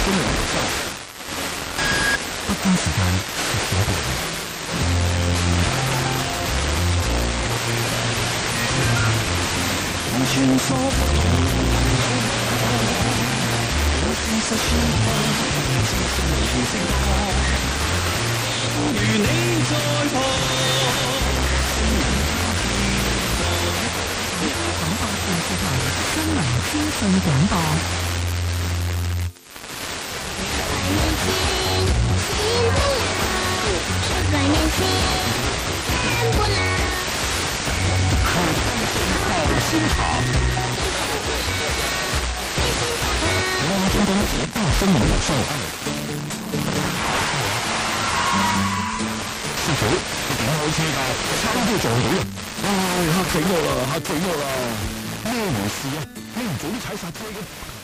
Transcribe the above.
新闻有效。北京时間10點。穿梭不同，有現實穿梭，情緒無處承托，如你在旁。廣播電視台新聞資訊廣播。新潮，中东捷报新闻有售。師傅，你點開車㗎？差啲撞到人！唉，嚇死我啦！咩回事啊？你唔早啲踩剎車嘅？